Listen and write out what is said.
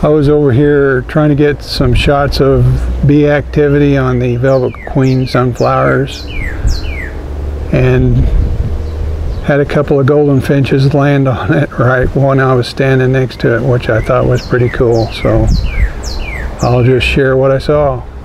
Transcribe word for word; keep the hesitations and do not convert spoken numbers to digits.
I was over here trying to get some shots of bee activity on the Velvet Queen sunflowers, and had a couple of Goldfinches land on it right when I was standing next to it, which I thought was pretty cool. So I'll just share what I saw.